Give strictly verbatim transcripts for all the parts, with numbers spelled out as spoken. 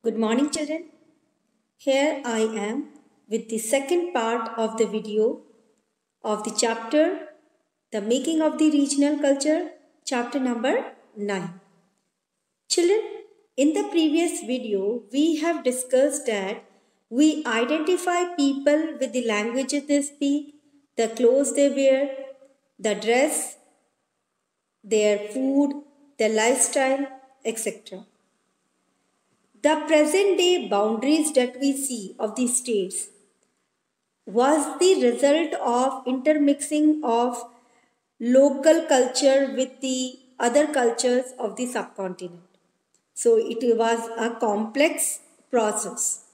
Good morning, children. Here I am with the second part of the video of the chapter The Making of the Regional Culture, chapter number nine. Children, in the previous video, we have discussed that we identify people with the languages they speak, the clothes they wear, the dress, their food, their lifestyle, et cetera. The present day boundaries that we see of the states was the result of intermixing of local culture with the other cultures of the subcontinent. So it was a complex process.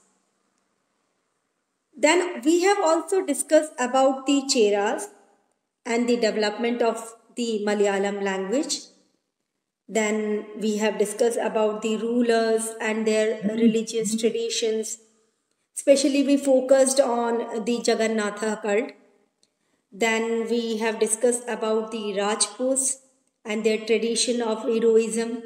Then we have also discussed about the Cheras and the development of the Malayalam language. Then we have discussed about the rulers and their religious traditions. Especially we focused on the Jagannatha cult. Then we have discussed about the Rajputs and their tradition of heroism.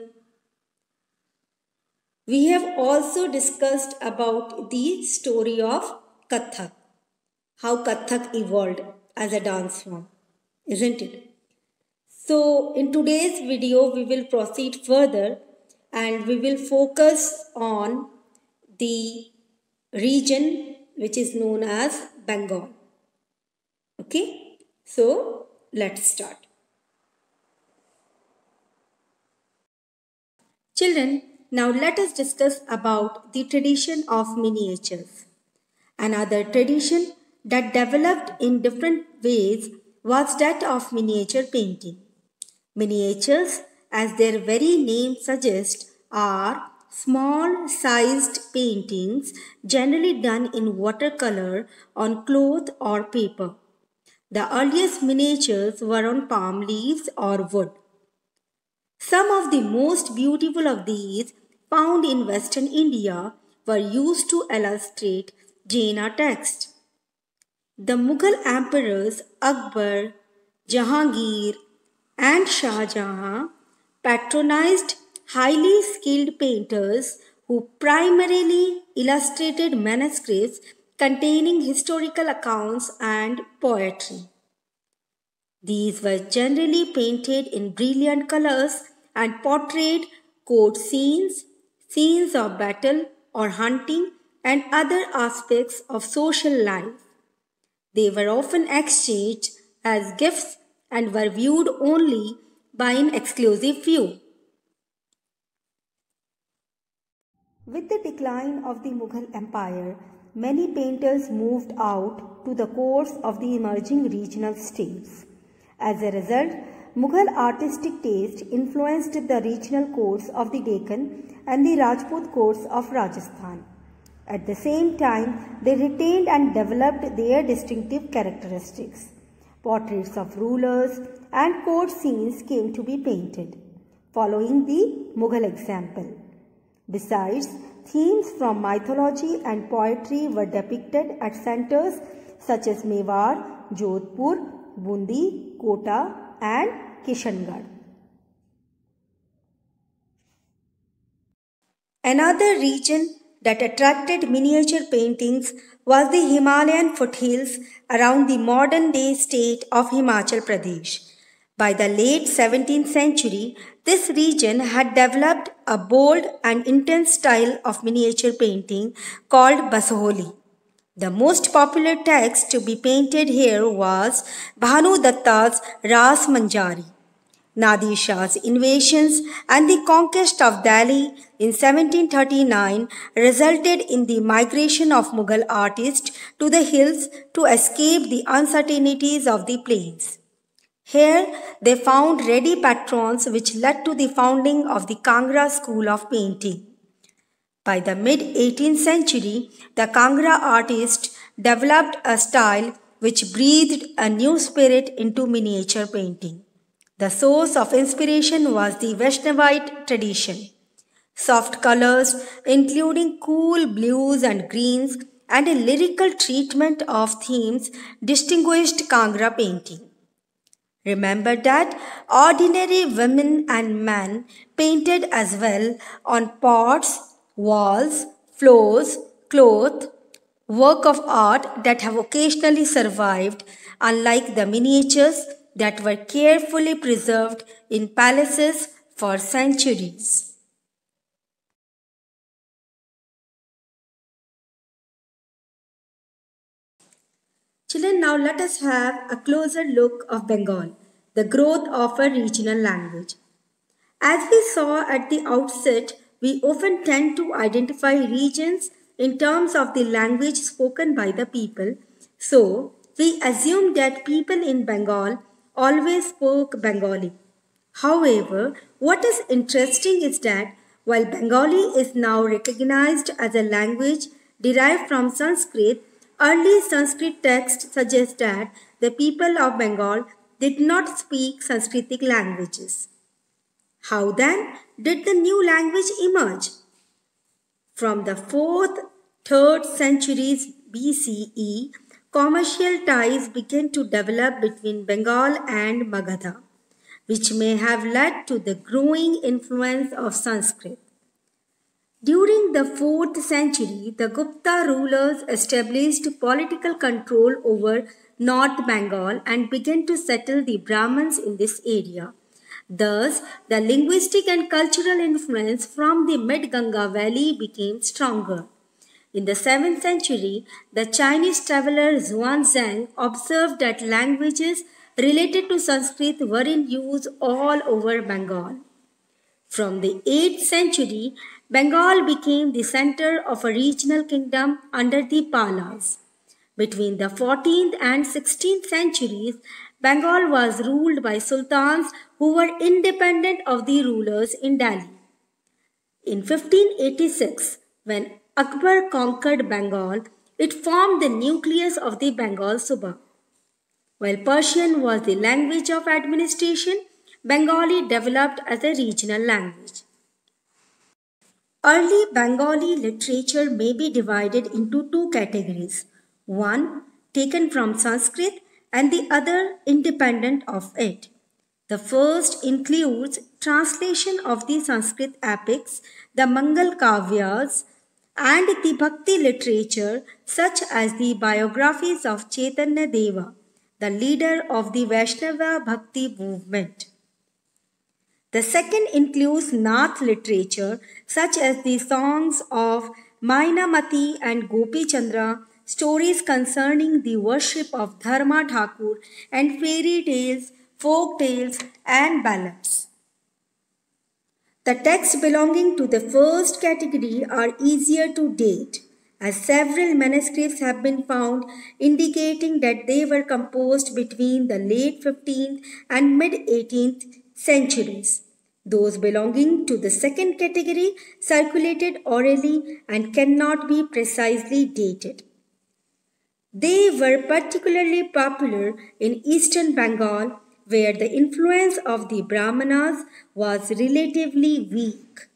We have also discussed about the story of Kathak, how Kathak evolved as a dance form, isn't it? So in today's video, we will proceed further and we will focus on the region which is known as Bengal. Okay, so let's start. Children, now let us discuss about the tradition of miniatures. Another tradition that developed in different ways was that of miniature painting. Miniatures, as their very name suggests, are small sized paintings generally done in watercolor on cloth or paper. The earliest miniatures were on palm leaves or wood. Some of the most beautiful of these, found in Western India, were used to illustrate Jaina text. The Mughal emperors Akbar, Jahangir, and Shah Jahan patronized highly skilled painters who primarily illustrated manuscripts containing historical accounts and poetry. These were generally painted in brilliant colors and portrayed court scenes, scenes of battle or hunting, and other aspects of social life. They were often exchanged as gifts and were viewed only by an exclusive few. With the decline of the Mughal Empire, many painters moved out to the courts of the emerging regional states. As a result, Mughal artistic taste influenced the regional courts of the Deccan and the Rajput courts of Rajasthan. At the same time, they retained and developed their distinctive characteristics. Portraits of rulers and court scenes came to be painted, following the Mughal example. Besides, themes from mythology and poetry were depicted at centers such as Mewar, Jodhpur, Bundi, Kota, and Kishangarh. Another region that attracted miniature paintings was the Himalayan foothills around the modern-day state of Himachal Pradesh. By the late seventeenth century, this region had developed a bold and intense style of miniature painting called Basaholi. The most popular text to be painted here was Bhanu Datta's Ras Manjari. Nadir Shah's invasions and the conquest of Delhi in seventeen thirty-nine resulted in the migration of Mughal artists to the hills to escape the uncertainties of the plains. Here, they found ready patrons which led to the founding of the Kangra school of painting. By the mid-eighteenth century, the Kangra artists developed a style which breathed a new spirit into miniature painting. The source of inspiration was the Vaishnavite tradition. Soft colors, including cool blues and greens, and a lyrical treatment of themes distinguished Kangra painting. Remember that ordinary women and men painted as well on pots, walls, floors, cloth, work of art that have occasionally survived, unlike the miniatures that were carefully preserved in palaces for centuries. Children, now let us have a closer look of Bengal, the growth of a regional language. As we saw at the outset, we often tend to identify regions in terms of the language spoken by the people. So, we assume that people in Bengal always spoke Bengali. However, what is interesting is that while Bengali is now recognized as a language derived from Sanskrit, early Sanskrit texts suggest that the people of Bengal did not speak Sanskritic languages. How then did the new language emerge? From the fourth, third centuries B C E, commercial ties began to develop between Bengal and Magadha, which may have led to the growing influence of Sanskrit. During the fourth century, the Gupta rulers established political control over North Bengal and began to settle the Brahmins in this area. Thus, the linguistic and cultural influence from the mid-Ganga valley became stronger. In the seventh century, the Chinese traveler Xuanzang observed that languages related to Sanskrit were in use all over Bengal. From the eighth century, Bengal became the center of a regional kingdom under the Palas. Between the fourteenth and sixteenth centuries, Bengal was ruled by sultans who were independent of the rulers in Delhi. In fifteen eighty-six, when Akbar conquered Bengal, it formed the nucleus of the Bengal Suba. While Persian was the language of administration, Bengali developed as a regional language. Early Bengali literature may be divided into two categories, one taken from Sanskrit and the other independent of it. The first includes translation of the Sanskrit epics, the Mangal Kavyas, and the Bhakti literature such as the biographies of Chaitanya Deva, the leader of the Vaishnava Bhakti movement. The second includes Nath literature such as the songs of Mainamati and Gopi Chandra, stories concerning the worship of Dharma Thakur, and fairy tales, folk tales, and ballads. The texts belonging to the first category are easier to date, as several manuscripts have been found indicating that they were composed between the late fifteenth and mid-eighteenth centuries. Those belonging to the second category circulated orally and cannot be precisely dated. They were particularly popular in eastern Bengal, where the influence of the Brahmanas was relatively weak.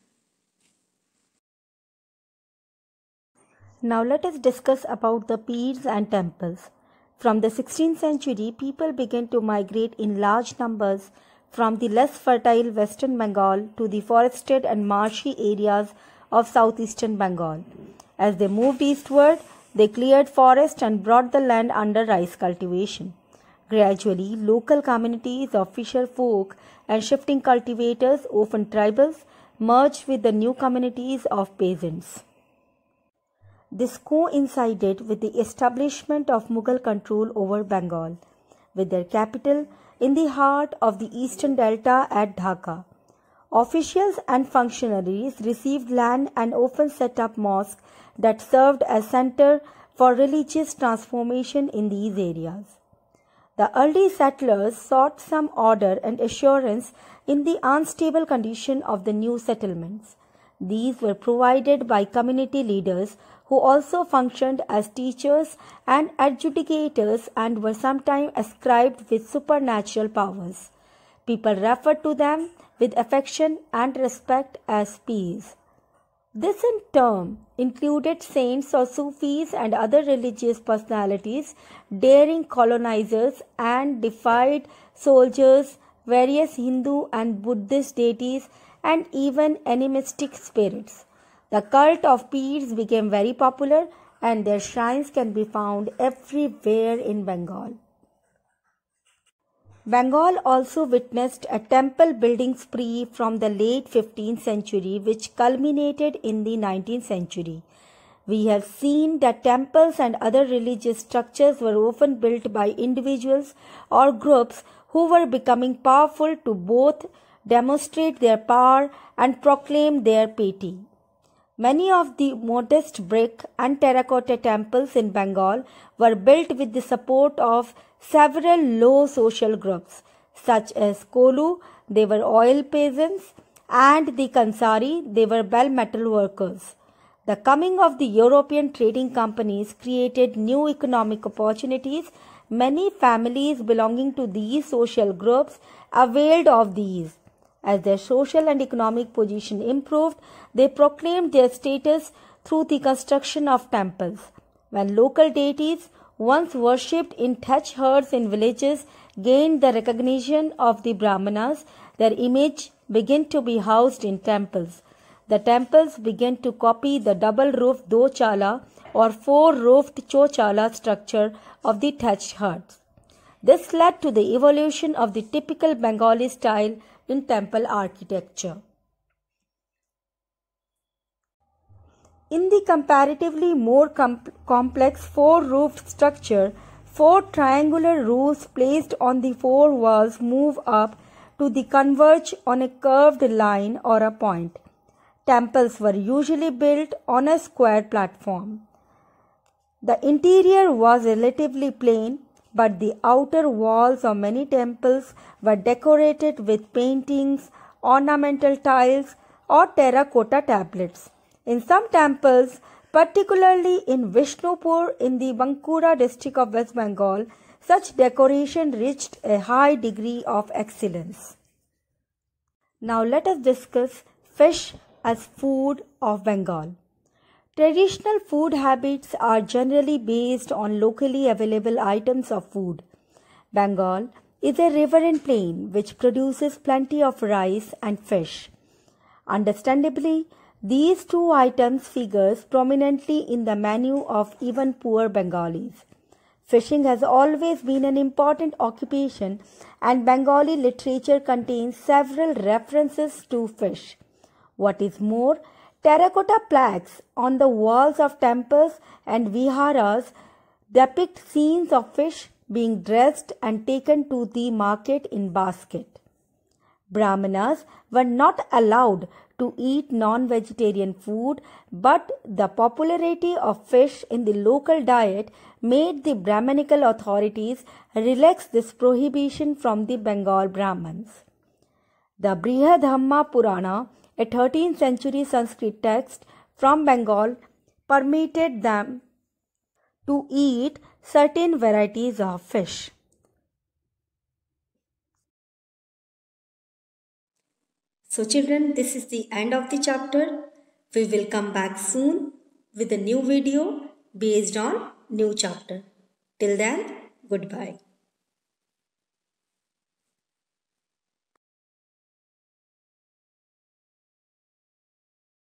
Now let us discuss about the pirs and temples. From the sixteenth century, people began to migrate in large numbers from the less fertile western Bengal to the forested and marshy areas of southeastern Bengal. As they moved eastward, they cleared forest and brought the land under rice cultivation. Gradually, local communities of fisher folk and shifting cultivators, often tribals, merged with the new communities of peasants. This coincided with the establishment of Mughal control over Bengal, with their capital in the heart of the eastern delta at Dhaka. Officials and functionaries received land and often set up mosques that served as center for religious transformation in these areas. The early settlers sought some order and assurance in the unstable condition of the new settlements. These were provided by community leaders who also functioned as teachers and adjudicators and were sometimes ascribed with supernatural powers. People referred to them with affection and respect as pirs. This in turn included saints or Sufis and other religious personalities, daring colonizers, and defied soldiers, various Hindu and Buddhist deities, and even animistic spirits. The cult of peers became very popular and their shrines can be found everywhere in Bengal. Bengal also witnessed a temple building spree from the late fifteenth century which culminated in the nineteenth century. We have seen that temples and other religious structures were often built by individuals or groups who were becoming powerful to both demonstrate their power and proclaim their piety. Many of the modest brick and terracotta temples in Bengal were built with the support of several low social groups, such as Kolu, they were oil peasants, and the Kansari, they were bell metal workers. The coming of the European trading companies created new economic opportunities. Many families belonging to these social groups availed of these. As their social and economic position improved, they proclaimed their status through the construction of temples. When local deities, once worshipped in thatch huts in villages, gained the recognition of the Brahmanas, their image began to be housed in temples. The temples began to copy the double-roofed dochala or four-roofed chochala structure of the thatched huts. This led to the evolution of the typical Bengali style in temple architecture. In the comparatively more com- complex four-roofed structure, four triangular roofs placed on the four walls move up to the converge on a curved line or a point. Temples were usually built on a square platform. The interior was relatively plain, but the outer walls of many temples were decorated with paintings, ornamental tiles, or terracotta tablets. In some temples, particularly in Vishnupur in the Bankura district of West Bengal, such decoration reached a high degree of excellence. Now let us discuss fish as food of Bengal. Traditional food habits are generally based on locally available items of food. Bengal is a riverine plain which produces plenty of rice and fish. Understandably, these two items figures prominently in the menu of even poor Bengalis. Fishing has always been an important occupation and Bengali literature contains several references to fish. What is more, terracotta plaques on the walls of temples and viharas depict scenes of fish being dressed and taken to the market in basket. Brahmanas were not allowed to eat non-vegetarian food, but the popularity of fish in the local diet made the Brahmanical authorities relax this prohibition from the Bengal Brahmins. The Brihadhamma Purana, a thirteenth century Sanskrit text from Bengal, permitted them to eat certain varieties of fish. So children, this is the end of the chapter. We will come back soon with a new video based on new chapter. Till then, goodbye.